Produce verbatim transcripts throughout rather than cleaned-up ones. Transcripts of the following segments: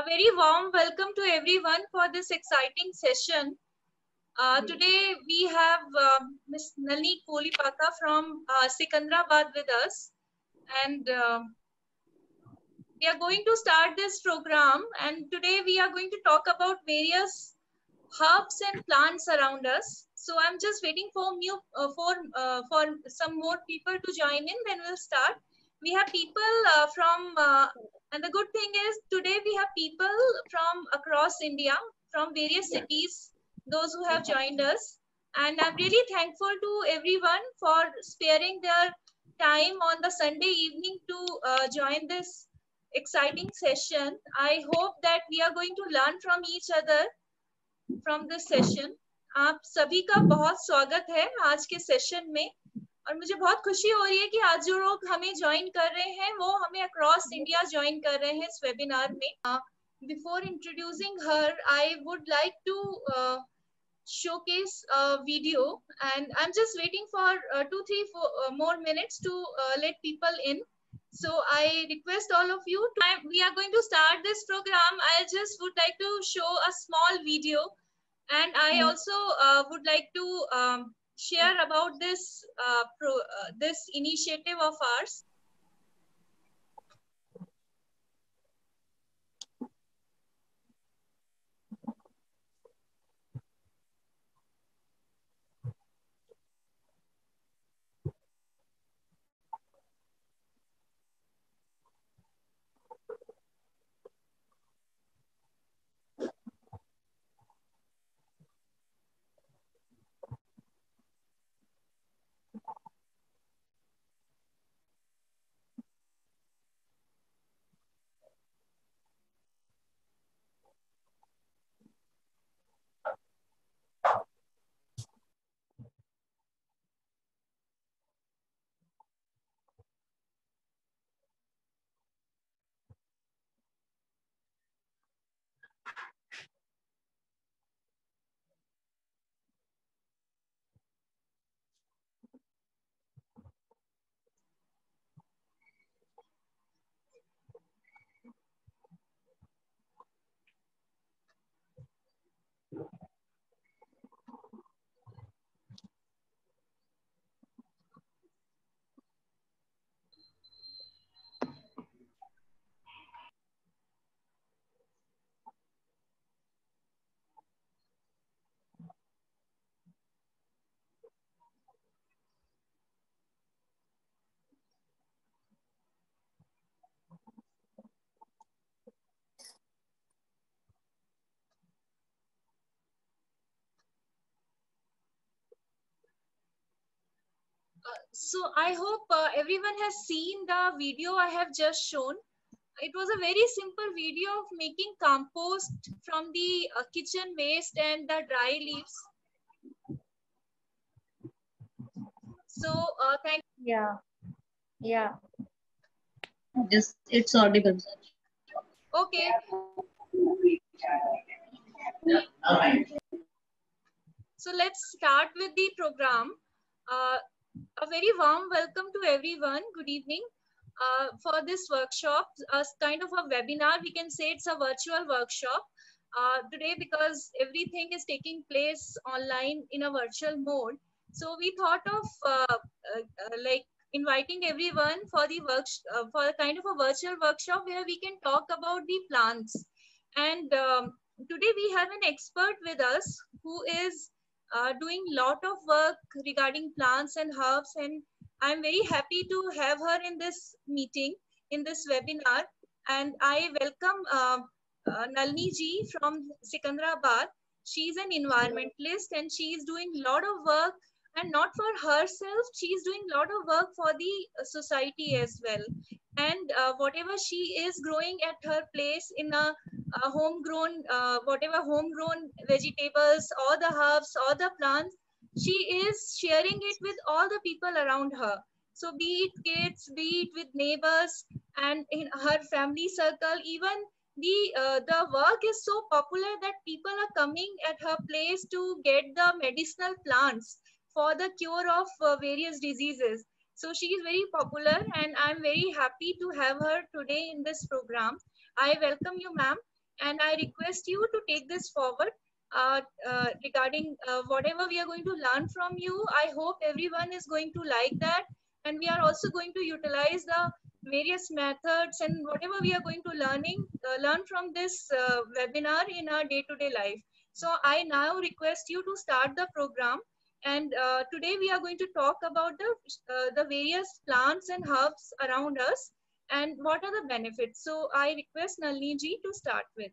very warm welcome to everyone for this exciting session. Uh, today we have uh, Miss Nalini Kolipaka from uh, Secunderabad with us, and uh, we are going to start this program. And today we are going to talk about various herbs and plants around us. So I'm just waiting for new uh, for uh, for some more people to join in. Then we'll start. We have people uh, from uh, and the good thing is today we have people from across India, from various cities, those who have joined us. And I'm really thankful to everyone for sparing their time on the Sunday evening to uh, join this exciting session. I hope that we are going to learn from each other from this session. आप सभी का बहुत स्वागत है आज के session में और मुझे बहुत खुशी हो रही है कि आज जो लोग हमें ज्वाइन कर रहे हैं वो हमें अक्रॉस इंडिया ज्वाइन कर रहे हैं इस वेबिनार में. Before introducing her I would like to showcase a video, and I'm just waiting for uh, two three four uh, more minutes to uh, let people in. So I request all of you to, we are going to start this program. I just would like to show a small video, and I also uh, would like to um, share about this uh, pro, uh, this initiative of ours. So I hope uh, everyone has seen the video I have just shown. It was a very simple video of making compost from the uh, kitchen waste and the dry leaves. So uh, thank Yeah, yeah. Yes, it's audible. Okay. So let's start with the program. Uh, a very warm welcome to everyone. Good evening. Uh, for this workshop, a kind of a webinar, we can say it's a virtual workshop uh, today because everything is taking place online in a virtual mode. So we thought of uh, uh, uh, like inviting everyone for the work uh, for a kind of a virtual workshop where we can talk about the plants. And um, today we have an expert with us who is uh, doing lot of work regarding plants and herbs, and I'm very happy to have her in this meeting, in this webinar. And I welcome uh, uh, Nalini ji from Secunderabad. She's an environmentalist and she is doing a lot of work, and not for herself, she's doing a lot of work for the society as well. And uh, whatever she is growing at her place in a, a homegrown, uh, whatever homegrown vegetables or the herbs or the plants, she is sharing it with all the people around her. So be it kids, be it with neighbors and in her family circle, even the uh, the work is so popular that people are coming at her place to get the medicinal plants for the cure of uh, various diseases. So she is very popular, and I'm very happy to have her today in this program. I welcome you, ma'am. and I request you to take this forward uh, uh, regarding uh, whatever we are going to learn from you. I hope everyone is going to like that, and we are also going to utilize the various methods and whatever we are going to learning uh, learn from this uh, webinar in our day-to-day life. So I now request you to start the program. And uh, today we are going to talk about the uh, the various plants and herbs around us and what are the benefits. So I request Nalini ji to start with.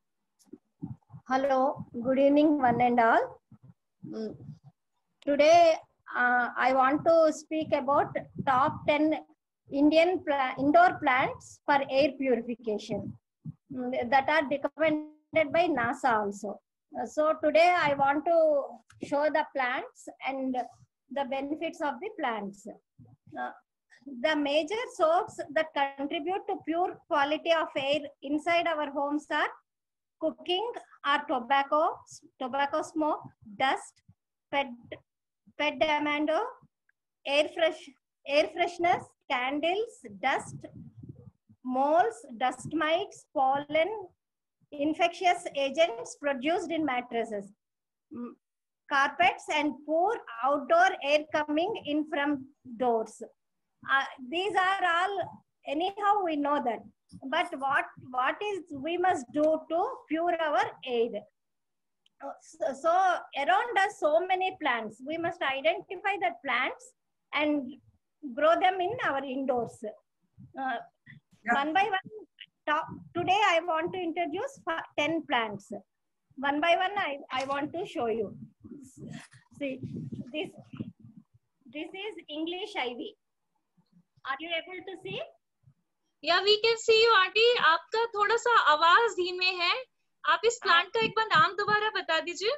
Hello, good evening, one and all. Mm. Today, uh, I want to speak about top ten Indian pla indoor plants for air purification mm, that are recommended by NASA also. Uh, so today, I want to show the plants and the benefits of the plants. Uh, the major sources that contribute to pure quality of air inside our homes are cooking or tobacco, tobacco smoke, dust, pet, pet amando, air fresh, air freshness, candles, dust, moles, dust mites, pollen, infectious agents produced in mattresses, carpets, and poor outdoor air coming in from doors. Uh, these are all, anyhow, we know that. But what, what is we must do to pure our air? So, so around us, so many plants. We must identify the plants and grow them in our indoors. Uh, yeah. One by one, talk, today I want to introduce ten plants. One by one, I, I want to show you. See, this, this is English ivy. Are you able to see? Yeah, we can see you, aunty. आपका थोड़ा सा आवाज धीमे है. आप इस plant का एक बार नाम दोबारा बता दीजिए.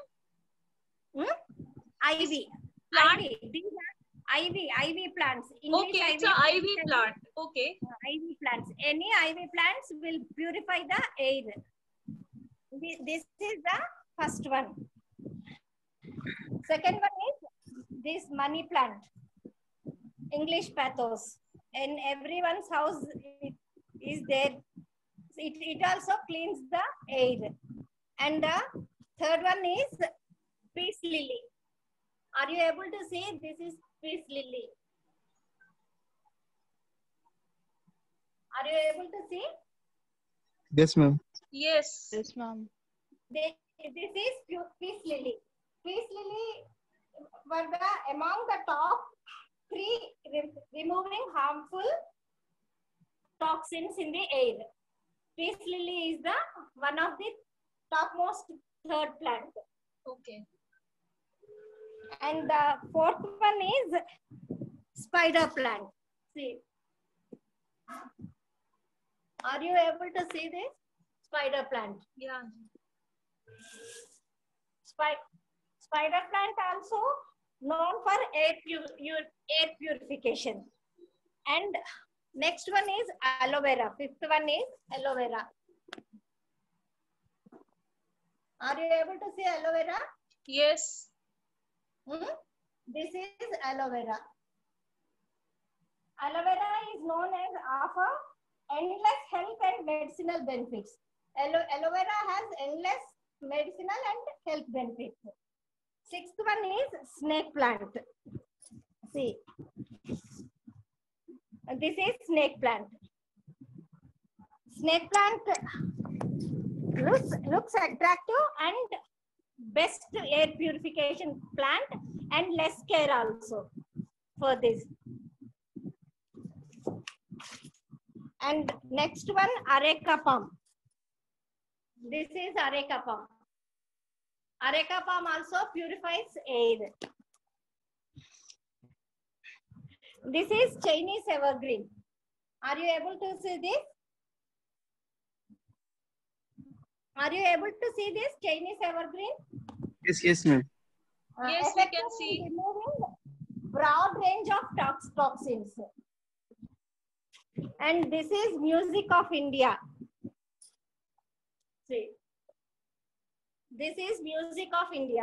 Ivy. Plant. Ivy. These are ivy. Ivy plants. English okay, ivy it's an ivy plant. Okay. Ivy plants. Any ivy plants will purify the air. This is the first one. Second one is this money plant. English pathos. In everyone's house it is there. It, it also cleans the air. And the third one is peace lily. Are you able to see? This is peace lily. Are you able to see? Yes, ma'am. Yes. Yes, ma'am. This is peace lily. Peace lily were the among the top three re removing harmful toxins in the air. Peace lily is the one of the topmost third plant. Okay. And the fourth one is spider plant. See. Are you able to see this? Spider plant. Yeah. Spy spider plant also known for air, pu air purification. And next one is aloe vera. Fifth one is aloe vera. Are you able to see aloe vera? Yes. Hmm? This is aloe vera. Aloe vera is known as offer endless health and medicinal benefits. Aloe, aloe vera has endless medicinal and health benefits. Sixth one is snake plant. See, this is snake plant. Snake plant looks, looks attractive and best air purification plant and less care also for this. And next one, areca palm. This is areca palm. Areca palm also purifies air. This is Chinese evergreen. Are you able to see this? Are you able to see this Chinese evergreen? Yes, yes, ma'am. Uh, yes, we can see. Removing broad range of tox toxins. And this is music of India. See. This is music of India.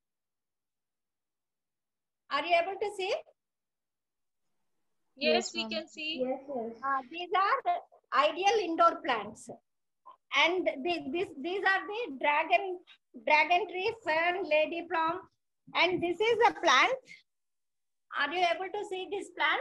Are you able to see? Yes, yes we can see. Yes, yes. Uh, these are ideal indoor plants. And the, this, these are the dragon, dragon tree, fern, lady plum. And this is a plant. Are you able to see this plant?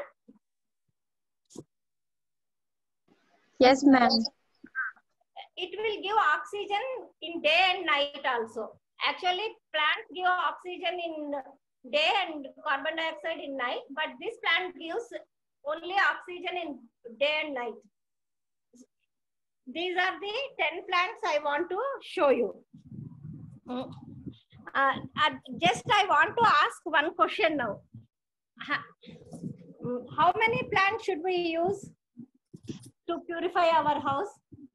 Yes, ma'am. It will give oxygen in day and night also. Actually, plants give oxygen in day and carbon dioxide in night, but this plant gives only oxygen in day and night. These are the ten plants I want to show you. Uh, uh, just I want to ask one question now. How many plants should we use to purify our house?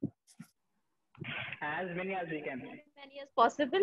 As many as we can. As many as possible.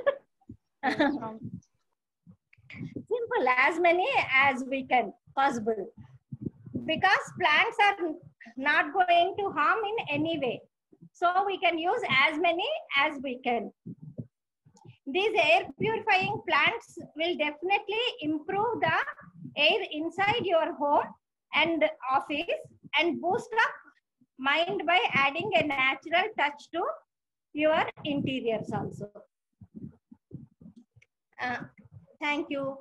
Simple, as many as we can possible. Because plants are not going to harm in any way. So we can use as many as we can. These air purifying plants will definitely improve the air inside your home and office and boost up mind by adding a natural touch to your interiors also. Uh, thank you.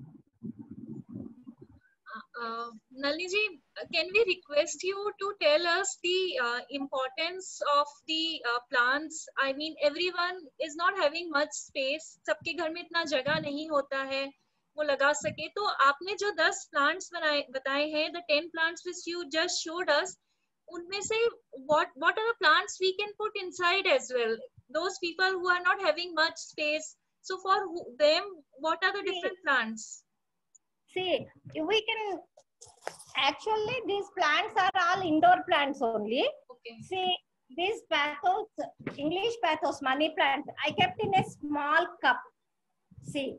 Uh, Nalini ji, can we request you to tell us the uh, importance of the uh, plants? I mean, everyone is not having much space. सबके घर में इतना जगह नहीं होता है वो लगा सके. तो आपने जो ten plants बनाए बताए हैं, the ten plants which you just showed us, उनमें से what what are the plants we can put inside as well? Those people who are not having much space. So for who, them, what are the different plants? See, we can actually these plants are all indoor plants only. Okay. See, these pathos, English pathos, money plant, I kept in a small cup. See.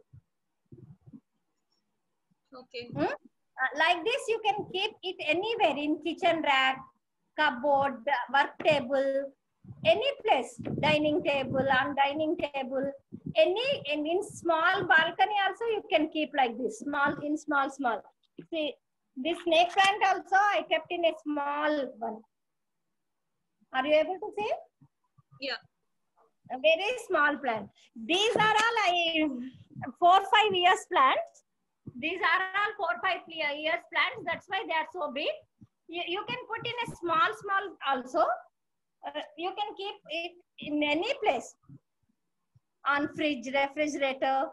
Okay. Hmm? Uh, like this, you can keep it anywhere in kitchen rack, cupboard, work table, any place, dining table, on dining table, any in, in small balcony also you can keep like this, small in small, small. See, this snake plant also I kept in a small one. Are you able to see? Yeah. A very small plant. These are all I, four, five years plants. These are all four, five years plants. That's why they are so big. You, you can put in a small, small also. Uh, you can keep it in any place. On fridge, refrigerator.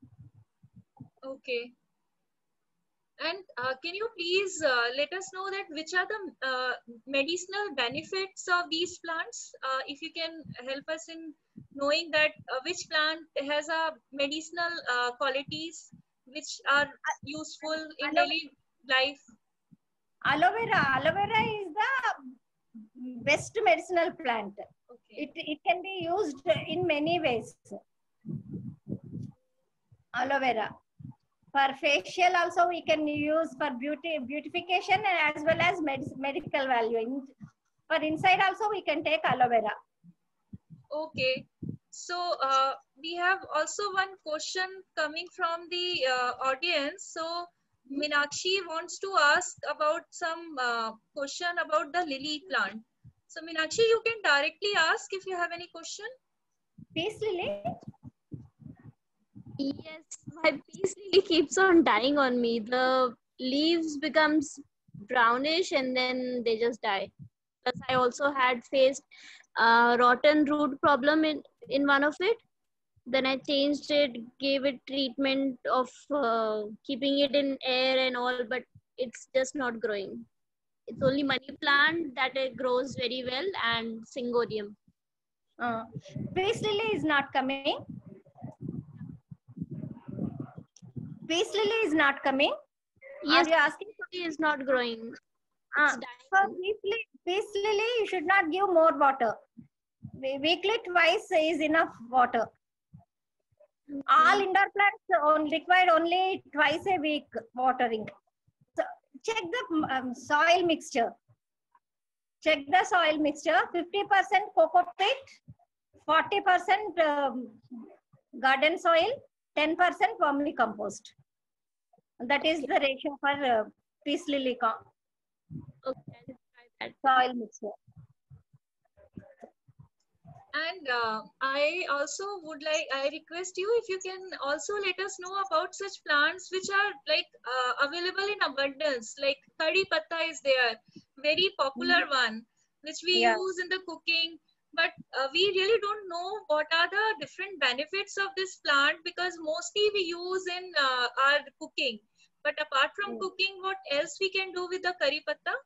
Okay. And uh, can you please uh, let us know that which are the uh, medicinal benefits of these plants? Uh, if you can help us in knowing that uh, which plant has a medicinal uh, qualities which are useful in Aloe, daily life. Aloe vera. Aloe vera is the best medicinal plant. Okay. It, it can be used in many ways. Aloe vera. For facial also we can use for beauty beautification as well as med medical value. In, for inside also we can take aloe vera. Okay. So uh, we have also one question coming from the uh, audience. So Meenakshi wants to ask about some uh, question about the lily plant. So Meenakshi, you can directly ask if you have any question. Peace lily? Yes, my peace lily keeps on dying on me. The leaves becomes brownish and then they just die. Plus, I also had faced a rotten root problem in, in one of it. Then I changed it, gave it treatment of uh, keeping it in air and all, but it's just not growing. It's only money plant that it grows very well and syngonium. Uh, peace lily is not coming. Peace lily is not coming. Yes, Are you asking? it is not growing. Uh, It's dying. for peace lily, peace lily, you should not give more water. Weekly twice is enough water. All indoor plants on, required only twice a week watering. So check the um, soil mixture. Check the soil mixture. fifty percent coco peat, forty percent um, garden soil, ten percent vermicompost. That is the ratio for uh, peace lily Okay, I'll try that. soil mixture. And uh, I also would like, I request you if you can also let us know about such plants which are like uh, available in abundance, like Kari Patta is there, very popular one, which we Yeah. use in the cooking. But uh, we really don't know what are the different benefits of this plant, because mostly we use in uh, our cooking. But apart from Mm. cooking, what else we can do with the Kari Patta?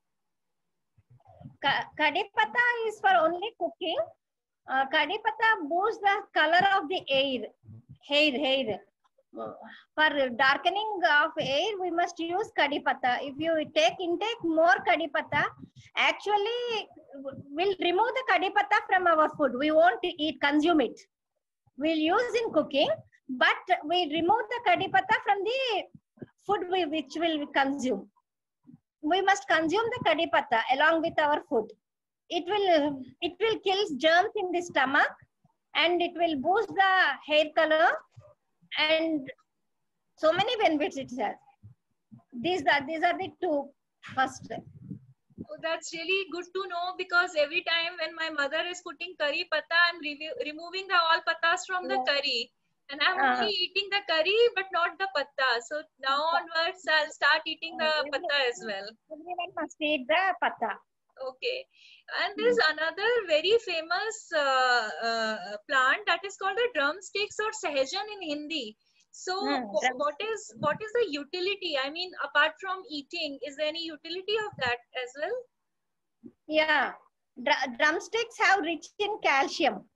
Ka- Kadi Pata is for only cooking. Uh, Kadi Pata boosts the color of the air, hair, hair. Uh, For darkening of air, we must use Kadi Pata. If you take intake more Kadi Pata, actually we'll remove the Kadi Pata from our food. We won't eat, consume it. We'll use in cooking, but we remove the Kadi Pata from the food we, which will consume. We must consume the Kadi Pata along with our food. It will it will kill germs in the stomach, and it will boost the hair color, and so many benefits it has. These are these are the two first. Oh, that's really good to know, because every time when my mother is putting curry patta, I'm re removing the all pattas from the Yeah. curry. And I'm Uh, only eating the curry, but not the patta. So now onwards, I'll start eating the patta as well. Everyone must eat the pata. Okay. And there's another very famous uh, uh, plant that is called the drumsticks or sahajan in Hindi. So Hmm, wh- drum- what is what is the utility? I mean, apart from eating, is there any utility of that as well? Yeah, Dr- drumsticks have rich in calcium.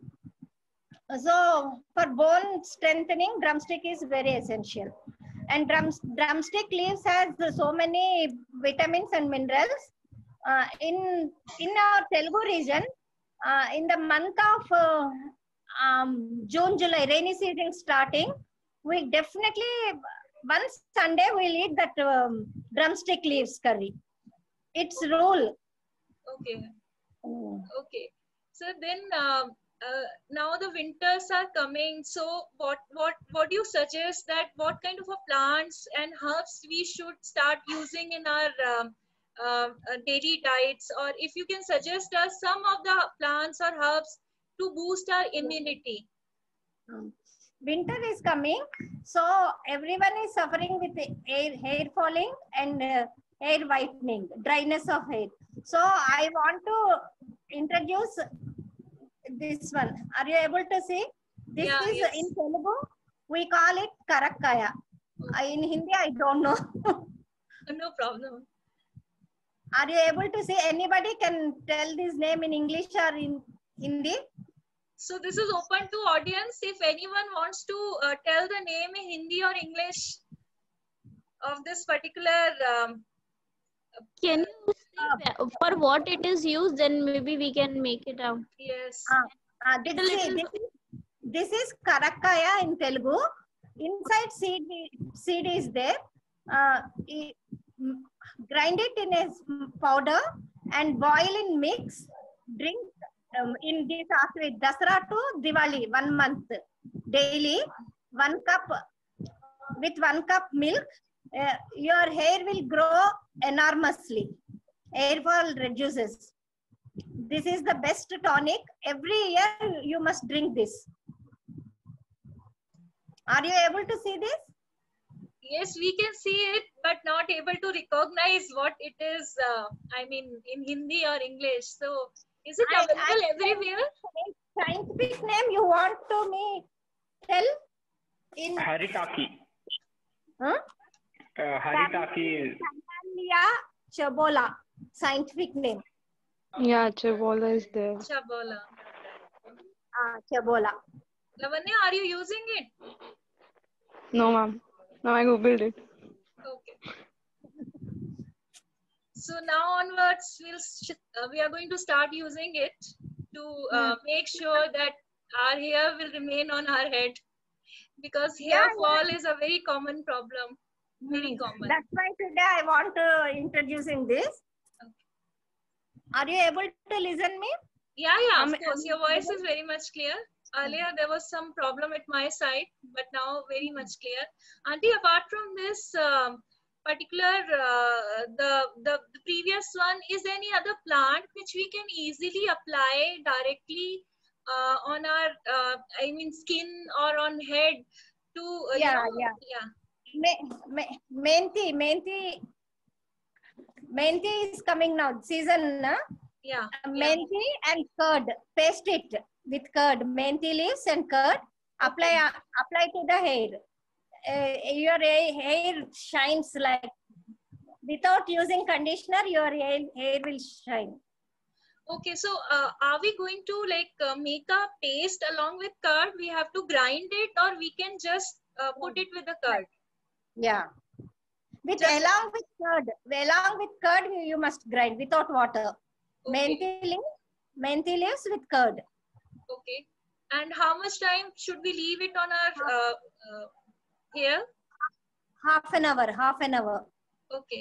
So for bone strengthening, drumstick is very essential. And drums, drumstick leaves has so many vitamins and minerals. Uh, in in our Telugu region, uh, in the month of uh, um, June, July, rainy season starting, we definitely one Sunday we'll eat that um, drumstick leaves curry. It's rule. Okay. Mm. Okay. So then uh, uh, now the winters are coming. So what what what do you suggest, that what kind of a plants and herbs we should start using in our um, uh, uh, daily diets, or if you can suggest us some of the plants or herbs to boost our immunity. Um, Winter is coming, so everyone is suffering with hair, hair falling and uh, hair whitening, dryness of hair. So I want to introduce this one. Are you able to see? This Yeah, is yes. in Telugu. We call it Karakkaya. Uh, in Hindi, I don't know. No problem. Are you able to see? Anybody can tell this name in English or in Hindi? So this is open to audience. If anyone wants to uh, tell the name in Hindi or English of this particular um, Can you say where- for what it is used? Then maybe we can make it out. yes. Ah, ah, this, Little, is, little- this, is, this is Karakkaya in Telugu. Inside seed, seed is there. Uh, i- m- grind it in a s- powder and boil in mix. Drink um, in this after Dasara to Diwali, one month daily. One cup with one cup milk. Uh, your hair will grow enormously. Hair fall reduces. This is the best tonic. Every year you must drink this. Are you able to see this? Yes, we can see it, but not able to recognize what it is. Uh, I mean, in Hindi or English. So, is it I- available I- everywhere? Scientific name you want to me tell? In Haritaki. huh? Uh, Haritaki. Camellia chabola. Scientific name. Yeah, Chabola is there. Chabola. Ah, chabola. Lavanya, are you using it? No, ma'am. No, I googled it. Okay. So now onwards, we'll uh, we are going to start using it to uh, make sure that our hair will remain on our head, because hair Yeah, fall is a very common problem. Very Hmm. common. That's why today I want to introducing this. Are you able to listen me? Yeah, yeah, of Am- course. am- Your voice is very much clear. Earlier, there was some problem at my side, but now very much clear. Auntie, apart from this um, particular uh, the, the the previous one, is there any other plant which we can easily apply directly uh, on our uh, I mean skin or on head to uh, Yeah, you know, yeah. yeah Me, me, Menti, Menti, Menti is coming now. Season, na? yeah yeah Menti and curd. Paste it with curd. Menti leaves and curd. Apply, Okay. apply to the hair. Uh, your ha- hair shines like, without using conditioner, your hair, hair will shine. Okay, so uh, are we going to like uh, make a paste along with curd? We have to grind it, or we can just uh, put it with the curd? Yeah. With Just- along with curd, along with curd, you, you must grind without water. Okay. Menti leaves, menti leaves with curd. Okay. And how much time should we leave it on our uh, uh, hair? Half an hour, half an hour. Okay.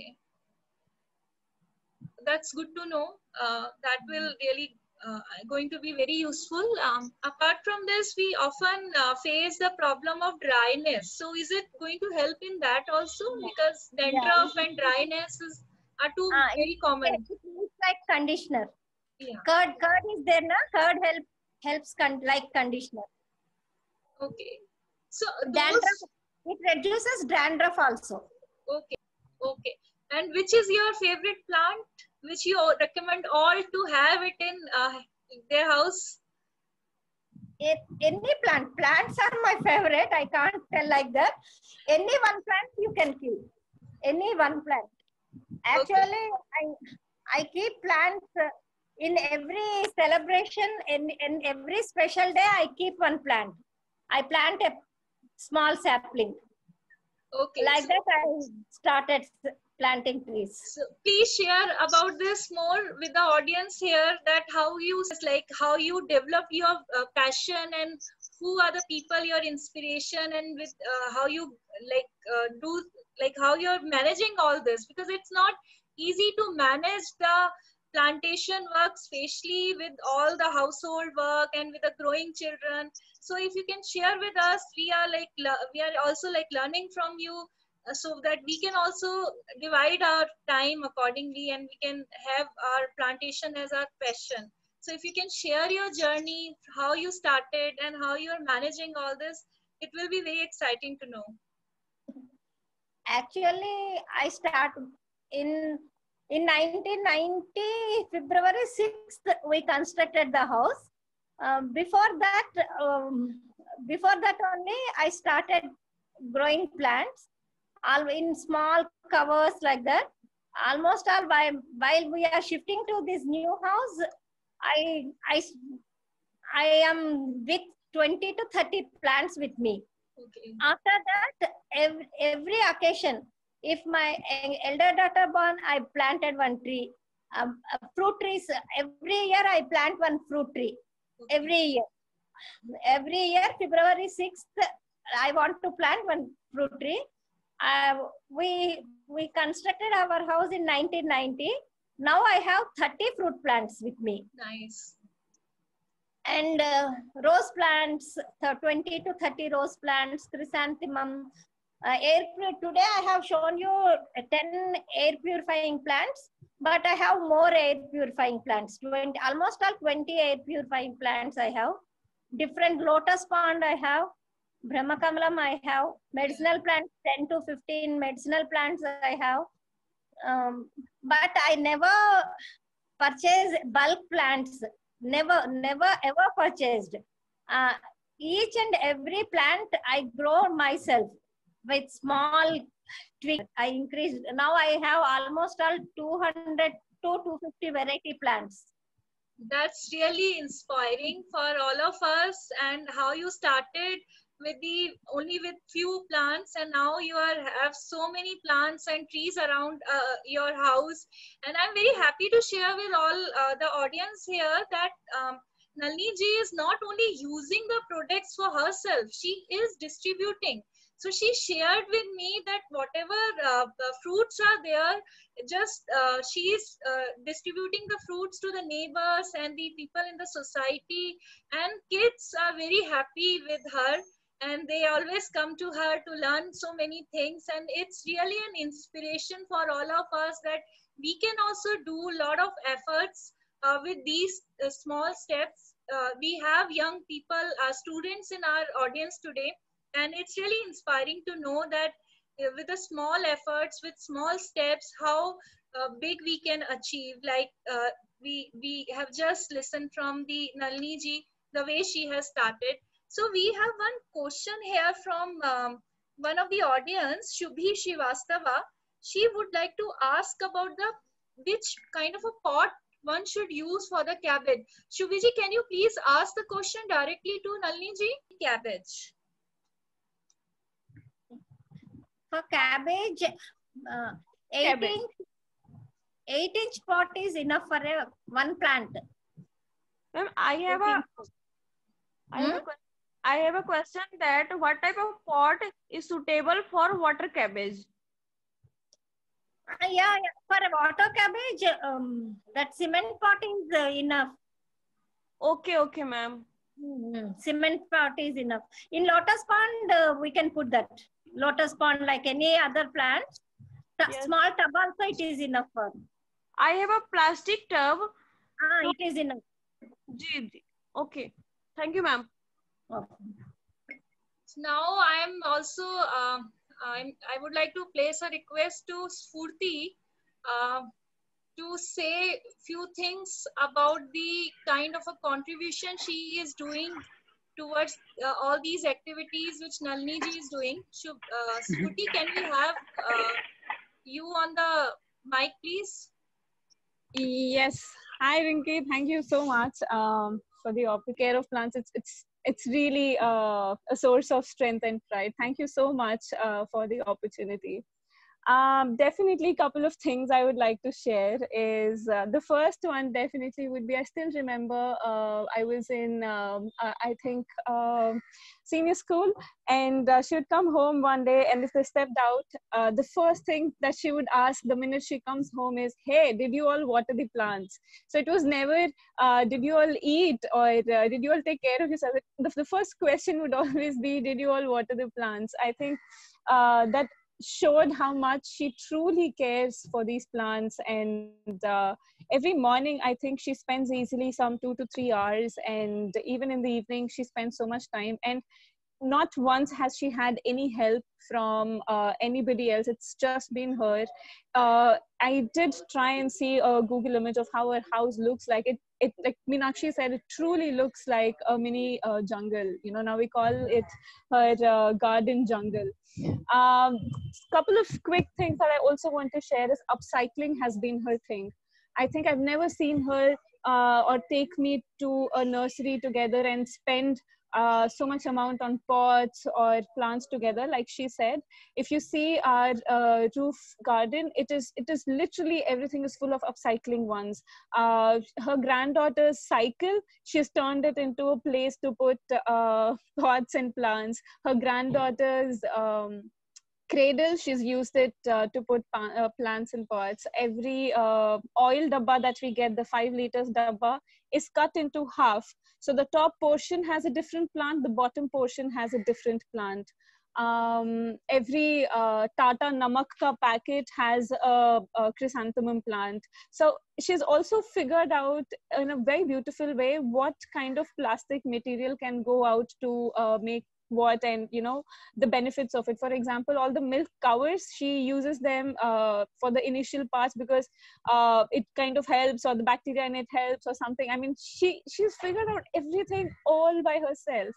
That's good to know. Uh, that will really uh, going to be very useful. Um, apart from this, we often uh, face the problem of dryness. So is it going to help in that also? Because dandruff and dryness is, are two Ah, very common. It looks like conditioner. Yeah. Curd, curd is there, na? Curd help, helps con like conditioner. Okay. So those, Dandruff, it reduces dandruff also. okay, okay. And which is your favorite plant, which you recommend all to have it in uh, their house? It, any plant, plants are my favorite. I can't tell like that. Any one plant you can keep. Any one plant. Actually, I I keep plants uh, in every celebration, in, in every special day. I keep one plant. I plant a small sapling. Okay. Like so, that, I started planting trees. so please share about this more with the audience here. That how you like how you develop your uh, passion, and who are the people your inspiration, and with uh, how you like uh, do like how you're managing all this, because it's not easy to manage the plantation work, especially with all the household work and with the growing children. So if you can share with us, we are like we are also like learning from you, uh, so that we can also divide our time accordingly, and we can have our plantation as our passion. So if you can share your journey, how you started and how you're managing all this, it will be very exciting to know. Actually, I started in in nineteen ninety, February sixth, we constructed the house. Um, before that, um, before that only, I started growing plants, all in small covers like that. Almost all by, while we are shifting to this new house, I, I, I am with twenty to thirty plants with me. Okay. After that, every, every occasion, if my elder daughter born, I planted one tree. Um, uh, fruit trees, every year I plant one fruit tree. Okay. Every year. Every year, February sixth, I want to plant one fruit tree. Uh, we, we constructed our house in nineteen ninety. Now I have thirty fruit plants with me. Nice. And uh, rose plants, twenty to thirty rose plants, chrysanthemum. Uh, air today I have shown you ten air purifying plants, but I have more air purifying plants. twenty, almost all twenty air purifying plants I have. Different lotus pond I have. Brahmakamalam I have. Medicinal plants, ten to fifteen medicinal plants I have. Um, but I never purchase bulk plants. Never, never ever purchased. Uh, each and every plant I grow myself with small twigs. I increased. Now I have almost all two hundred to two hundred fifty variety plants. That's really inspiring for all of us, and how you started with the only with few plants, and now you are have so many plants and trees around uh, your house. And I'm very happy to share with all uh, the audience here that um, Nalini ji is not only using the products for herself, she is distributing. So she shared with me that whatever uh, fruits are there, just uh, she is uh, distributing the fruits to the neighbors and the people in the society, and kids are very happy with her. and they always come to her to learn so many things. And it's really an inspiration for all of us that we can also do a lot of efforts uh, with these uh, small steps. Uh, we have young people, uh, students in our audience today, and it's really inspiring to know that uh, with the small efforts, with small steps, how uh, big we can achieve. Like uh, we we have just listened from the Nalini ji, the way she has started. So we have one question here from um, one of the audience, Shubhi Shivastava. She would like to ask about the which kind of a pot one should use for the cabbage. Shubhi ji, can you please ask the question directly to Nalini ji? Cabbage. For cabbage, uh, eight Cabbage. inch eight inch pot is enough for a one plant. Ma'am, I have a, I have a, Hmm? que- I have a question that what type of pot is suitable for water cabbage? Uh, yeah, yeah, for a water cabbage, um, that cement pot is uh, enough. Okay, okay, ma'am. Mm, cement pot is enough. In lotus pond, uh, we can put that. Lotus pond, like any other plant, t- Yes. small tub also it is enough for. I have a plastic tub. Ah, it is enough. Ji, ji. Okay. Thank you, ma'am. Okay. Now I am also, uh, I'm, I would like to place a request to Sfurti uh, to say few things about the kind of a contribution she is doing towards uh, all these activities which Nalini ji is doing. Shub, uh, Sfurti, can we have uh, you on the mic, please? Yes. Hi, Rinki. Thank you so much um, for the op- care of plants. It's it's it's really uh, a source of strength and pride. Thank you so much uh, for the opportunity. Um, definitely, a couple of things I would like to share is uh, the first one definitely would be I still remember uh, I was in um, uh, I think um, senior school, and uh, she would come home one day, and if they stepped out, uh, the first thing that she would ask the minute she comes home is, "Hey, did you all water the plants?" So it was never uh, did you all eat or uh, did you all take care of yourself. The, the first question would always be, did you all water the plants? I think uh, that showed how much she truly cares for these plants. And uh, every morning I think she spends easily some two to three hours, and even in the evening she spends so much time, and not once has she had any help from uh, anybody else. It's just been her. uh, I did try and see a Google image of how her house looks like. It it like Meenakshi said, it truly looks like a mini uh, jungle. You know, now we call it her uh, garden jungle. Um, couple of quick things that I also want to share is upcycling has been her thing. I think I've never seen her uh, or take me to a nursery together and spend uh, so much amount on pots or plants together. Like she said, if you see our uh, roof garden, it is it is literally everything is full of upcycling ones. Uh, her granddaughter's cycle, she's turned it into a place to put uh, pots and plants. Her granddaughter's um, cradle, she's used it uh, to put pa- uh, plants in pots. Every uh, oil dabba that we get, the five liters dabba, is cut into half. So the top portion has a different plant, the bottom portion has a different plant. Um, every uh, Tata Namak ka packet has a, a chrysanthemum plant. So she's also figured out in a very beautiful way what kind of plastic material can go out to uh, make what, and you know the benefits of it. For example, all the milk covers, she uses them uh, for the initial parts because uh, it kind of helps, or the bacteria in it helps or something. I mean, she she's figured out everything all by herself.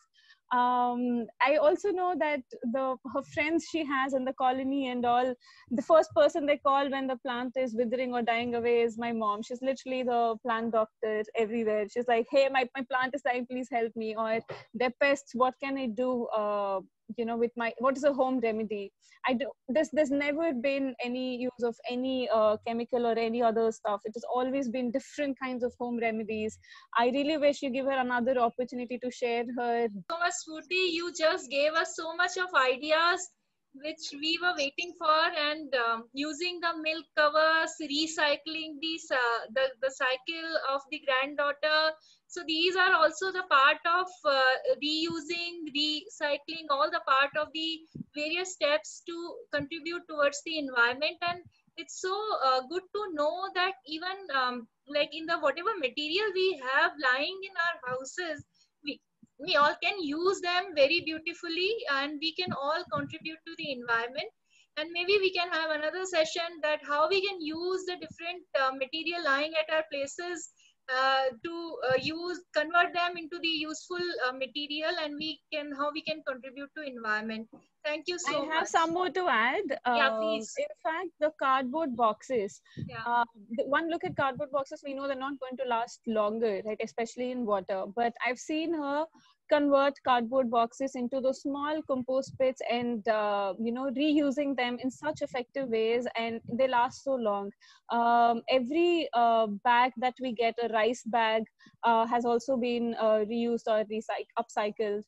um, I also know that the her friends she has in the colony and all, the first person they call when the plant is withering or dying away is my mom. She's literally the plant doctor everywhere. She's like, hey, my, my plant is dying, please help me. Or they're pests, what can I do? Uh, you know, with my, what is a home remedy? I do, there's, there's never been any use of any uh, chemical or any other stuff. It has always been different kinds of home remedies. I really wish you give her another opportunity to share her. So much, Sfurti. You just gave us so much of ideas which we were waiting for, and um, using the milk covers, recycling these, uh, the, the cycle of the granddaughter, So these are also the part of uh, reusing, recycling, all the part of the various steps to contribute towards the environment. And it's so uh, good to know that even um, like in the whatever material we have lying in our houses, we, we all can use them very beautifully, and we can all contribute to the environment. And maybe we can have another session that how we can use the different uh, material lying at our places uh, to uh, use, convert them into the useful uh, material, and we can, how we can contribute to environment. Thank you so I much. have some more to add. Yeah, Um, please. In fact, the cardboard boxes. Yeah. Uh, the one look at cardboard boxes, we know they're not going to last longer, right? Especially in water. But I've seen her convert cardboard boxes into those small compost pits and uh, you know, reusing them in such effective ways, and they last so long. Um, every uh, bag that we get, a rice bag, uh, has also been uh, reused or recycled, upcycled.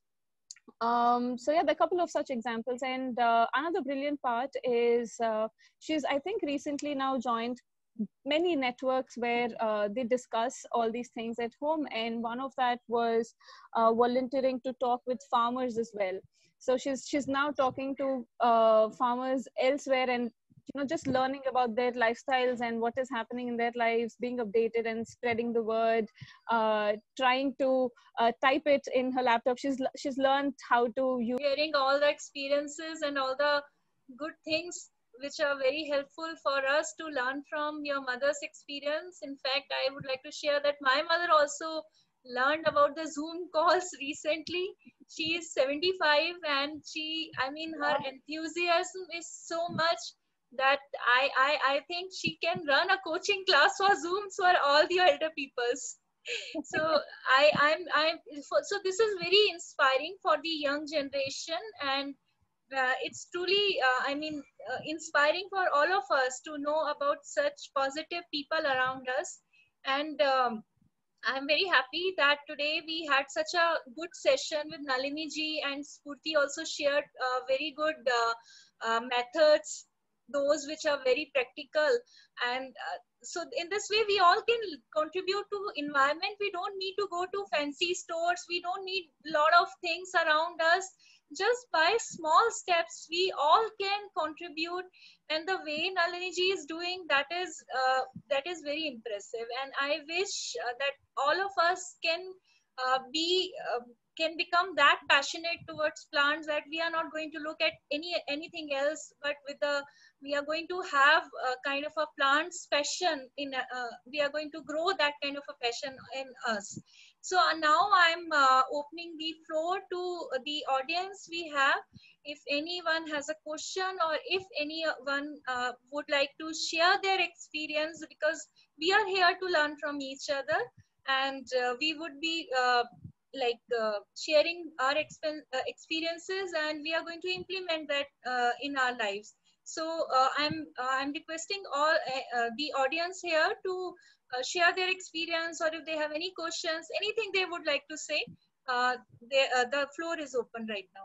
Um, so yeah, there are a couple of such examples. And uh, another brilliant part is uh, she's, I think, recently now joined many networks where uh, they discuss all these things at home. And one of that was uh, volunteering to talk with farmers as well. So she's she's now talking to uh, farmers elsewhere, and you know, just learning about their lifestyles and what is happening in their lives, being updated and spreading the word, uh, trying to uh, type it in her laptop. She's she's learned how to use. Hearing all the experiences and all the good things which are very helpful for us to learn from your mother's experience. In fact, I would like to share that my mother also learned about the Zoom calls recently. She is seventy-five, and she, I mean, her enthusiasm is so much that I, I, I think she can run a coaching class for Zooms for all the elder peoples. So I, I'm, I'm, so this is very inspiring for the young generation, and uh, it's truly, uh, I mean, uh, inspiring for all of us to know about such positive people around us. And um, I'm very happy that today we had such a good session with Nalini ji, and Spurti also shared uh, very good uh, uh, methods, those which are very practical. And uh, so in this way, we all can contribute to environment. We don't need to go to fancy stores. We don't need a lot of things around us. Just by small steps, we all can contribute. And the way Nalini ji is doing, that is uh, that is very impressive. And I wish uh, that all of us can uh, be uh, can become that passionate towards plants, that we are not going to look at any anything else, but with the we are going to have a kind of a plant's passion in uh, we are going to grow that kind of a passion in us. So uh, now I'm uh, opening the floor to the audience we have. If anyone has a question, or if anyone uh, would like to share their experience, because we are here to learn from each other, and uh, we would be uh, like uh, sharing our exp uh, experiences, and we are going to implement that uh, in our lives. So uh, I'm uh, I'm requesting all uh, the audience here to uh, share their experience, or if they have any questions, anything they would like to say. Uh, they, uh, the floor is open right now.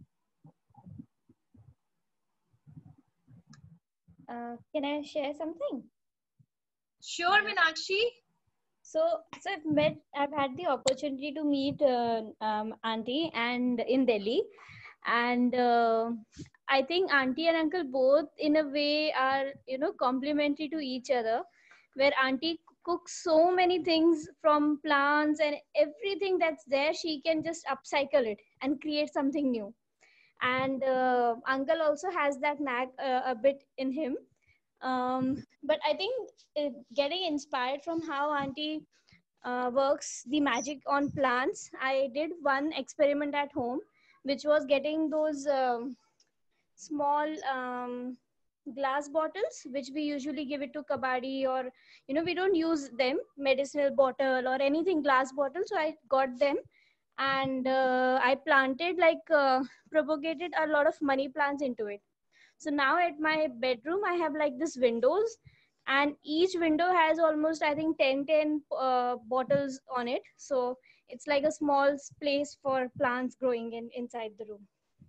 Uh, can I share something? Sure, Meenakshi. So, so I've met, I've had the opportunity to meet uh, um, Auntie and in Delhi, and uh, I think Auntie and Uncle both, in a way, are you know complementary to each other. Where Auntie cooks so many things from plants and everything that's there, she can just upcycle it and create something new. And uh, Uncle also has that knack uh, a bit in him. Um, but I think it, getting inspired from how Auntie uh, works the magic on plants, I did one experiment at home, which was getting those um, small um, glass bottles, which we usually give it to kabaddi, or you know we don't use them, medicinal bottle or anything glass bottle. So I got them, and uh, I planted like uh, propagated a lot of money plants into it. So now at my bedroom, I have like this windows, and each window has almost, I think, ten, ten uh, bottles on it. So it's like a small place for plants growing in inside the room.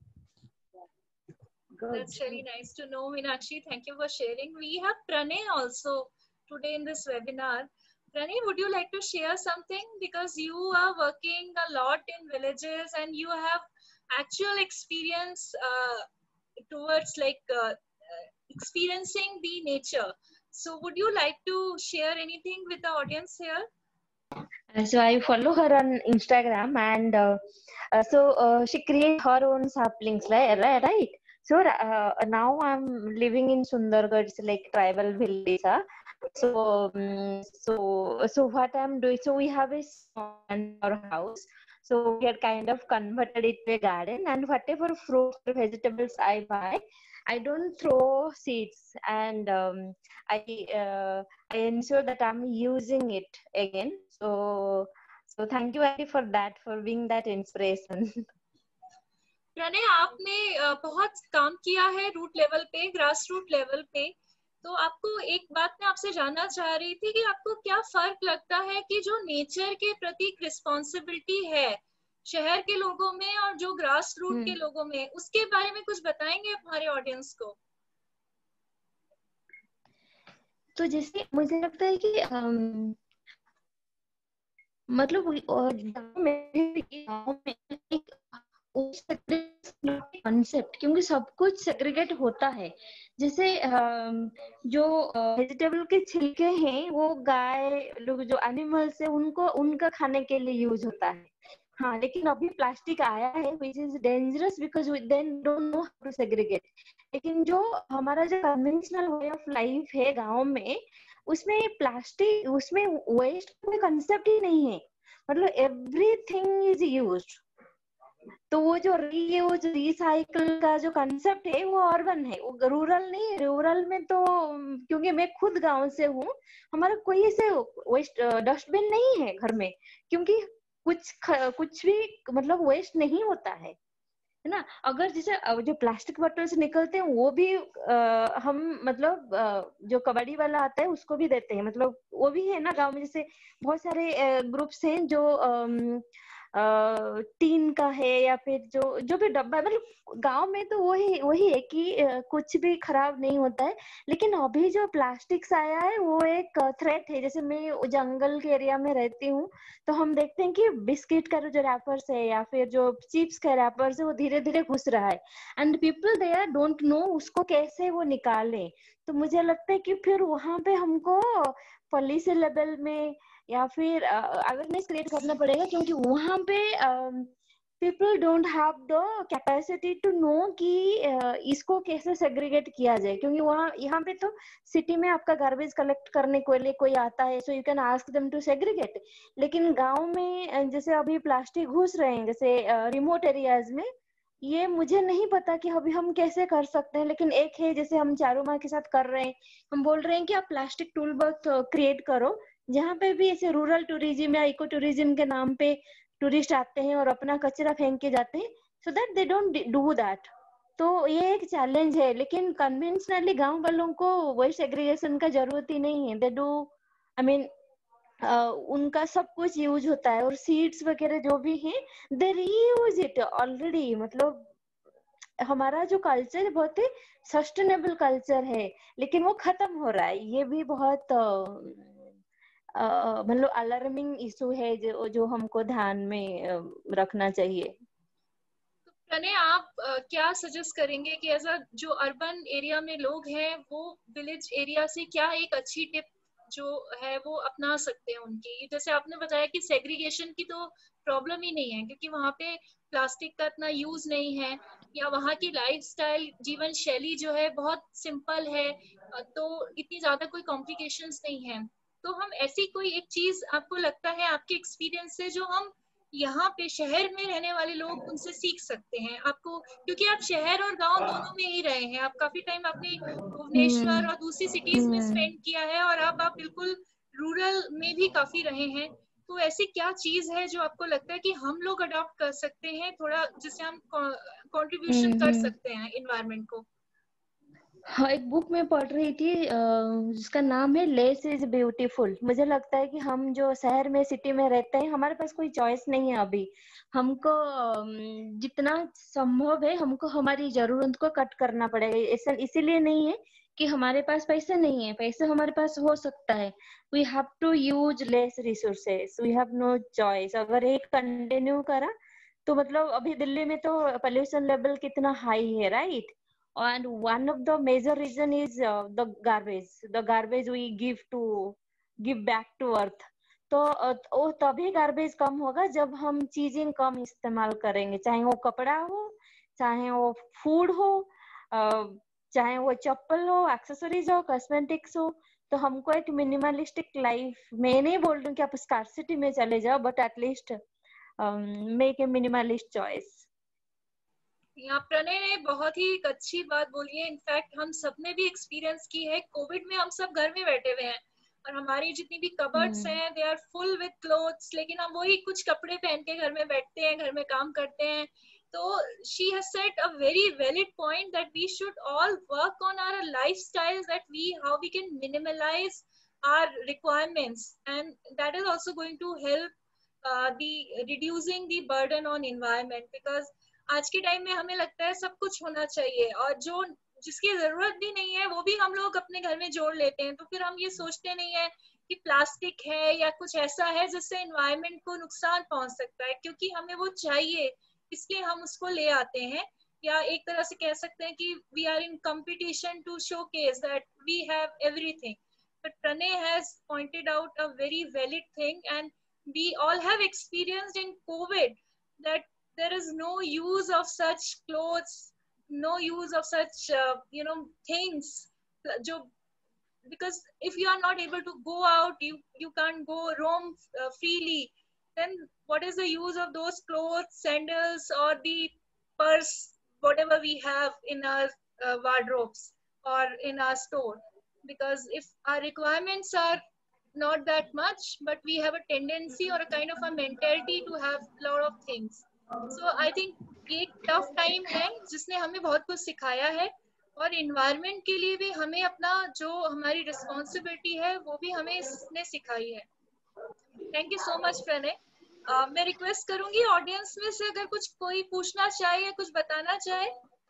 Good. That's really nice to know, Meenakshi. Thank you for sharing. We have Pranay also today in this webinar. Pranay, would you like to share something, because you are working a lot in villages and you have actual experience uh, towards like uh, uh, experiencing the nature. So would you like to share anything with the audience here? Uh, So I follow her on Instagram, and uh, uh, so uh, she creates her own saplings, right? Right. right? So uh, now I'm living in Sundargarh, it's like tribal village. Huh? So um, so so what I'm doing? So we have a small in our house. So we had kind of converted it to a garden, and whatever fruits or vegetables I buy, I don't throw seeds, and um, I uh, I ensure that I'm using it again. So, so thank you, Auntie, for that, for being that inspiration. Pranay, आपने uh, बहुत काम किया है root level पे, grass root level पे, तो आपको एक बात मैं आपसे जानना चाह रही थी कि आपको क्या फर्क लगता है कि जो नेचर के प्रति रिस्पॉन्सिबिलिटी है शहर के लोगों में और जो ग्रास रूट के लोगों में, उसके बारे में कुछ बताएंगे हमारे ऑडियंस को? तो जैसे मुझे लगता है कि um, मतलब गाँव में गाँव में एक कॉन्सेप्ट, क्योंकि सब कुछ सेग्रीगेट होता है. जैसे जो वेजिटेबल के छिलके हैं वो गाय लोग जो एनिमल्स है उनको उनका खाने के लिए यूज होता है. हाँ, लेकिन अभी प्लास्टिक आया है which is dangerous because we then don't know how to segregate. लेकिन जो हमारा जो कन्वेंशनल वे ऑफ लाइफ है गाँव में, उसमें प्लास्टिक, उसमें वेस्ट कोई कंसेप्ट ही नहीं है. मतलब एवरीथिंग इज यूज्ड. तो वो जो री वो जो रिसाइकल का जो कंसेप्ट है वो अर्बन है, वो रूरल नहीं. रूरल में तो क्योंकि मैं खुद गांव से हूँ, हमारा कोई ऐसे वेस्ट डस्टबिन नहीं है घर में, क्योंकि कुछ कुछ भी मतलब वेस्ट नहीं होता है, है ना. अगर जैसे जो प्लास्टिक बॉटल से निकलते हैं वो भी आ, हम मतलब आ, जो कबाड़ी वाला आता है उसको भी देते हैं. मतलब वो भी है ना गांव में. जैसे बहुत सारे ग्रुप्स हैं जो आ, टीन का है या फिर जो जो भी डब्बा, मतलब गांव में तो वही वही है कि कुछ भी खराब नहीं होता है. लेकिन अभी जो प्लास्टिक्स आया है वो एक थ्रेट है. जैसे मैं जंगल के एरिया में रहती हूँ, तो हम देखते हैं कि बिस्किट का जो रैपर्स है या फिर जो चिप्स का रैपर्स है वो धीरे धीरे घुस रहा है, and people there don't know उसको कैसे वो निकाले. तो मुझे लगता है कि फिर वहां पे हमको पॉलिसी लेवल में या फिर अवेयरनेस क्रिएट करना पड़ेगा, क्योंकि वहां पे people don't have the capacity to know कि uh, इसको कैसे सेग्रीगेट किया जाए. क्योंकि वहाँ यहाँ पे तो सिटी में आपका गार्बेज कलेक्ट करने के लिए कोई आता है, so you can ask them to segregate. लेकिन गांव में जैसे अभी प्लास्टिक घुस रहे हैं जैसे रिमोट एरियाज में, ये मुझे नहीं पता कि अभी हम कैसे कर सकते हैं. लेकिन एक है जैसे हम चारू माँ के साथ कर रहे हैं, हम बोल रहे हैं कि आप प्लास्टिक टूल बॉक्स क्रिएट करो जहाँ पे भी ऐसे रूरल टूरिज्म या इको टूरिज्म के नाम पे टूरिस्ट आते हैं और अपना कचरा फेंक के जाते हैं, so that they don't do that. तो ये एक चैलेंज है. लेकिन कन्वेंशनली गांव वालों को वेस्ट सेग्रीगेशन का जरूरत ही नहीं है. दे डू आई मीन उनका सब कुछ यूज होता है, और सीड्स वगैरह जो भी हैं दे रीयूज इट ऑलरेडी. मतलब हमारा जो कल्चर बहुत ही सस्टेनेबल कल्चर है, लेकिन वो खत्म हो रहा है. ये भी बहुत Uh, मतलब अलार्मिंग इशू है जो जो हमको ध्यान में uh, रखना चाहिए. तो प्रणय, आप uh, क्या सजेस्ट करेंगे कि ऐसा जो अर्बन एरिया में लोग हैं वो विलेज एरिया से क्या एक अच्छी टिप जो है वो अपना सकते हैं उनकी? जैसे आपने बताया कि सेग्रीगेशन की तो प्रॉब्लम ही नहीं है क्योंकि वहाँ पे प्लास्टिक का इतना यूज नहीं है, या वहाँ की लाइफस्टाइल जीवन शैली जो है बहुत सिंपल है, तो इतनी ज्यादा कोई कॉम्प्लिकेशंस नहीं है. तो हम ऐसी कोई एक चीज आपको लगता है आपके एक्सपीरियंस से जो हम यहाँ पे शहर में रहने वाले लोग उनसे सीख सकते हैं आपको, क्योंकि आप शहर और गांव दोनों में ही रहे हैं, आप काफी टाइम आपने भुवनेश्वर और दूसरी सिटीज में स्पेंड किया है और अब आप बिल्कुल रूरल में भी काफी रहे हैं. तो ऐसी क्या चीज है जो आपको लगता है कि हम लोग अडॉप्ट कर सकते हैं थोड़ा, जिससे हम कंट्रीब्यूशन कर सकते हैं एनवायरनमेंट को? हाँ, एक बुक में पढ़ रही थी जिसका नाम है लेस इज ब्यूटीफुल. मुझे लगता है कि हम जो शहर में सिटी में रहते हैं हमारे पास कोई चॉइस नहीं है. अभी हमको जितना संभव है हमको हमारी जरूरत को कट करना पड़ेगा. ऐसा इसीलिए नहीं है कि हमारे पास पैसे नहीं है, पैसे हमारे पास हो सकता है, we have to use less resources, we have no choice. अगर एक कंटिन्यू करा तो मतलब अभी दिल्ली में तो पोल्यूशन लेवल कितना हाई है, right? And one of the major reason is the garbage, the garbage we give to give back to earth. तो अ, वो तभी गार्बेज कम होगा जब हम चीजें कम इस्तेमाल करेंगे, चाहे वो कपड़ा हो, चाहे वो फूड हो, अ, चाहे वो चप्पल हो, एक्सेसरीज हो, कॉस्मेटिक्स हो। तो हमको एक मिनिमलिस्टिक लाइफ, मैं नहीं बोल रही हूँ कि आप स्कार्सिटी में चले जाओ, but at least make a minimalist choice. यहाँ प्रणय ने बहुत ही एक अच्छी बात बोली है। इनफैक्ट हम सब ने भी एक्सपीरियंस की है, कोविड में हम सब घर में बैठे हुए हैं और हमारी जितनी भी कबर्ड्स हैं they are full with clothes, लेकिन हम वही कुछ कपड़े पहन के घर में बैठते हैं, घर में काम करते हैं। तो she has said a very valid point that we should all work on our lifestyles, that we how we can minimalise our requirements, and that is also going to help the reducing the burden on environment. Because आज के time में हमें लगता है सब कुछ होना चाहिए और जो जिसकी जरूरत भी नहीं है वो भी हम लोग अपने घर में जोड़ लेते हैं। तो फिर हम ये सोचते नहीं है कि प्लास्टिक है या कुछ ऐसा है जिससे एनवायरनमेंट को नुकसान पहुंच सकता है, क्योंकि हमें वो चाहिए इसलिए हम उसको ले आते हैं। या एक तरह से कह सकते हैं कि we are in competition to showcase that we have everything. But Pranay has pointed out a very valid thing, and we all have experienced in COVID that there is no use of such clothes, no use of such uh, you know things jo, because if you are not able to go out, you you can't go roam uh, freely, then what is the use of those clothes, sandals, or the purse, whatever we have in our uh, wardrobes or in our store? Because if our requirements are not that much, but we have a tendency or a kind of a mentality to have a lot of things. So I think ये एक tough time है जिसने हमें बहुत कुछ सिखाया है, और इन्वायरमेंट के लिए भी हमें अपना जो हमारी रिस्पॉन्सिबिलिटी है वो भी हमें इसने सिखाई है। Thank you so much Pranay. uh, मैं रिक्वेस्ट करूंगी ऑडियंस में से अगर कुछ कोई पूछना चाहे या कुछ बताना चाहे।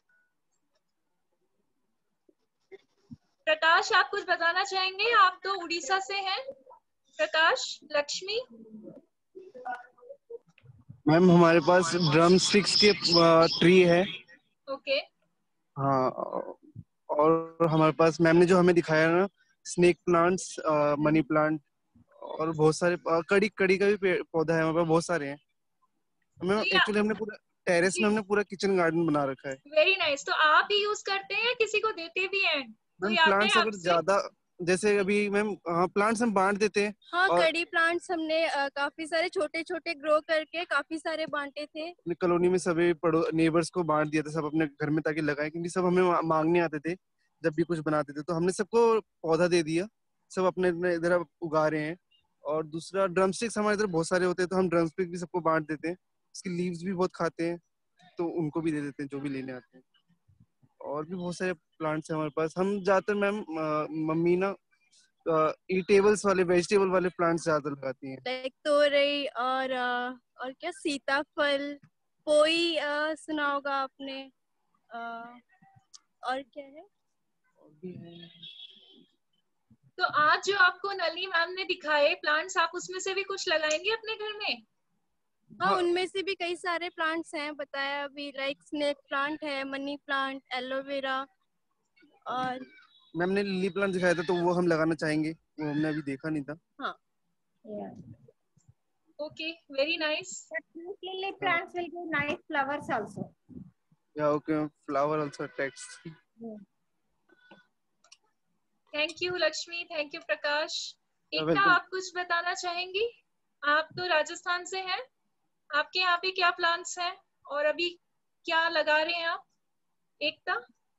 प्रकाश, आप कुछ बताना चाहेंगे? आप तो उड़ीसा से हैं। प्रकाश, लक्ष्मी। मैम हमारे पास ड्रम स्टिक्स के ट्री है। ओके। हाँ, और हमारे पास मैम ने जो हमें दिखाया ना, स्नेक प्लांट्स, मनी प्लांट और बहुत सारे अ, कड़ी कड़ी का भी पेड़- पौधा है हमारे पास, बहुत सारे हैं। हमें एक्चुअली हमने पूरा टेरेस में हमने पूरा किचन गार्डन बना रखा है। Very nice. तो आप ही यूज करते हैं या किसी को देते भी हैं? मैम कोई आते प्लांट्स हैं अगर आपसे? ज्यादा, जैसे अभी मैम हाँ प्लांट्स हम बांट देते हैं। हाँ, और कड़ी प्लांट्स हमने अ, काफी सारे छोटे छोटे ग्रो करके काफी सारे बांटे थे। अपनी कॉलोनी में सभी पड़ो नेबर्स को बांट दिया था, सब अपने घर में ताकि लगाएं, क्योंकि सब हमें मा- मांगने आते थे जब भी कुछ बनाते थे। तो हमने सबको पौधा दे दिया, सब अपने अपने इधर अब उगा रहे हैं। और दूसरा ड्रम स्टिक्स हमारे इधर बहुत सारे होते हैं, तो हम ड्रम स्टिक भी सबको बांट देते हैं। उसकी लीव्स भी बहुत खाते हैं, तो उनको भी दे देते हैं जो भी लेने आते हैं। और भी बहुत सारे प्लांट्स हैं हमारे पास। हम ज्यादातर मैम मम्मी ना ईटेबल्स वाले, वेजिटेबल वाले प्लांट्स ज्यादा लगाती हैं, लाइक तोरई और अ, और क्या सीताफल, पोई अ, सुना होगा आपने। अ, और क्या है? तो आज जो आपको नली मैम ने दिखाए प्लांट्स, आप उसमें से भी कुछ लगाएंगे अपने घर में? हाँ, उनमें से भी कई सारे प्लांट्स हैं बताया अभी, लाइक स्नेक प्लांट है, मनी प्लांट, एलोवेरा। और मैम ने लिली प्लांट दिखाया था, तो वो हम लगाना चाहेंगे, वो हमने अभी देखा नहीं था। हाँ। Okay, very nice. Lily plants will give nice flowers also. या okay, flower also attracts. Thank you Lakshmi, thank you Prakash. Ekta, welcome. आप कुछ बताना चाहेंगी? आप तो राजस्थान से हैं, आपके यहाँ पे क्या प्लांट्स हैं और अभी क्या लगा रहे हैं आप? एकता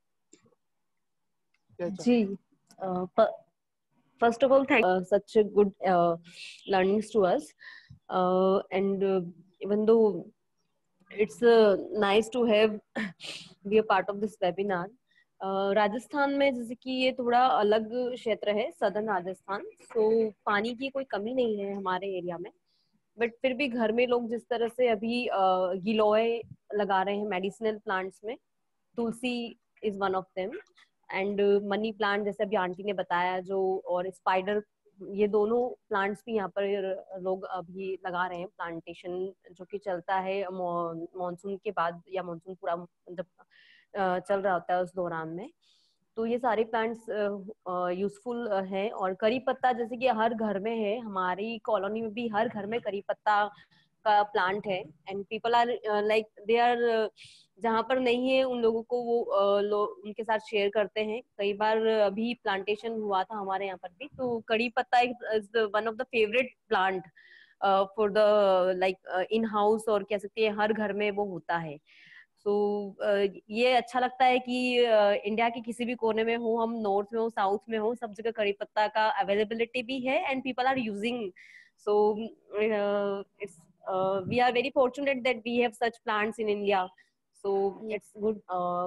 जी, first of all, thank uh, such a good uh, learnings to us, uh, and uh, even though it's uh, nice to have be a part of this webinar. uh, Rajasthan में जैसे कि ये थोड़ा अलग क्षेत्र है, सदर्न राजस्थान, तो पानी की कोई कमी नहीं है हमारे एरिया में, बट फिर भी घर में लोग जिस तरह से अभी गिलोय लगा रहे हैं मेडिसिनल प्लांट्स में, tulsi is one of them, and money plant जैसे अभी आंटी ने बताया जो, और स्पाइडर, ये दोनों प्लांट्स भी यहाँ पर लोग अभी लगा रहे हैं। प्लांटेशन जो कि चलता है मॉनसून के बाद, या मॉनसून पूरा जब चल रहा होता है उस दौरान में। तो ये सारे प्लांट्स यूजफुल हैं। और करी पत्ता जैसे कि हर घर में है, हमारी कॉलोनी में भी हर घर में करी पत्ता का प्लांट है। And people are like they are, जहाँ पर नहीं है उन लोगों को वो uh, लोग उनके साथ शेयर करते हैं। कई बार अभी प्लांटेशन हुआ था हमारे यहाँ पर भी, तो kadi patta is one of the favourite plant for the like in house, और कह सकते हैं हर घर में वो होता है। तो so, uh, ये अच्छा लगता है कि इंडिया uh, के किसी भी कोने में हो, हम नॉर्थ में हो, साउथ में हो, सब जगह कड़ी पत्ता का अवेलेबिलिटी भी है and people are using. So it's we are very fortunate that we have such plants in India, so it's good. uh,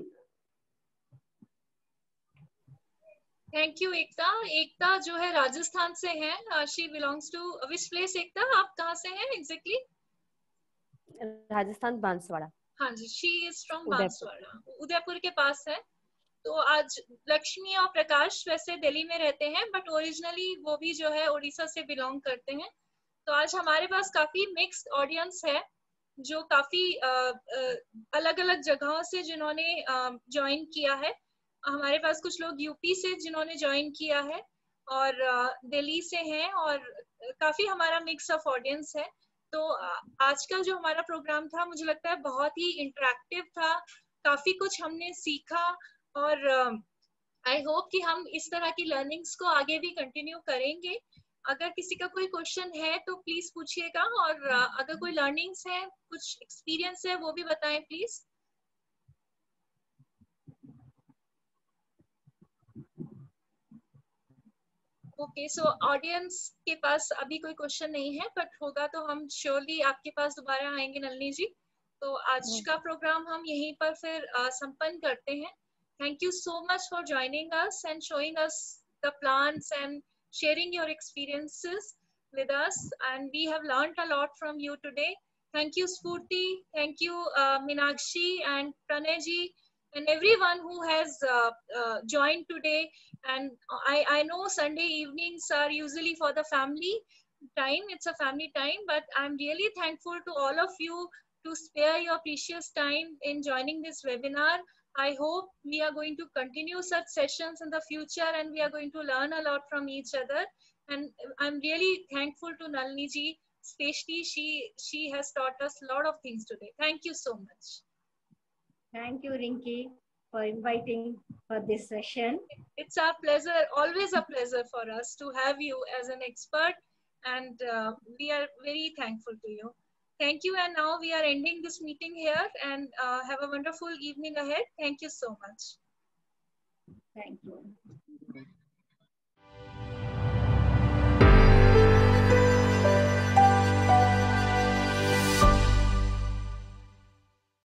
Thank you Ekta. Ekta जो है राजस्थान से है, she belongs to which place? एकता आप कहाँ से हैं exactly? राजस्थान, बांसवाड़ा। हाँ जी, she is from Banswara, Udaipur के पास है। तो आज लक्ष्मी और प्रकाश वैसे दिल्ली में रहते हैं, बट ओरिजिनली वो भी जो है उड़ीसा से बिलोंग करते हैं। तो आज हमारे पास काफी मिक्स्ड ऑडियंस है, जो काफी अलग अलग जगहों से जिन्होंने ज्वाइन किया है। हमारे पास कुछ लोग यूपी से जिन्होंने ज्वाइन किया है, और दिल्ली से हैं, और काफी हमारा मिक्स ऑफ ऑडियंस है। तो आज का जो हमारा प्रोग्राम था, मुझे लगता है बहुत ही इंटरेक्टिव था, काफी कुछ हमने सीखा, और आई होप कि हम इस तरह की लर्निंग्स को आगे भी कंटिन्यू करेंगे। अगर किसी का कोई क्वेश्चन है तो प्लीज पूछिएगा, और अगर कोई लर्निंग्स है, कुछ एक्सपीरियंस है, वो भी बताएं प्लीज। ओके, सो ऑडियंस के पास अभी कोई क्वेश्चन नहीं है, बट होगा तो हम श्योरली आपके पास दोबारा आएंगे नलिनी जी। तो आज का प्रोग्राम हम यहीं पर फिर uh, संपन्न करते हैं। Thank you so much for joining us and showing us the plants and sharing your experiences with us, and we have learned a lot from you today. Thank you Spurti, thank you uh, Meenakshi and Pranay ji, and everyone who has uh, uh, joined today. And I, I know Sunday evenings are usually for the family time, it's a family time, but I'm really thankful to all of you to spare your precious time in joining this webinar. I hope we are going to continue such sessions in the future, and we are going to learn a lot from each other. And I'm really thankful to Nalini ji, especially she she has taught us a lot of things today. Thank you so much. Thank you, Rinki, for inviting for this session. It's our pleasure, always a pleasure for us to have you as an expert, and uh, we are very thankful to you. Thank you, and now we are ending this meeting here, and uh, have a wonderful evening ahead. Thank you so much. Thank you.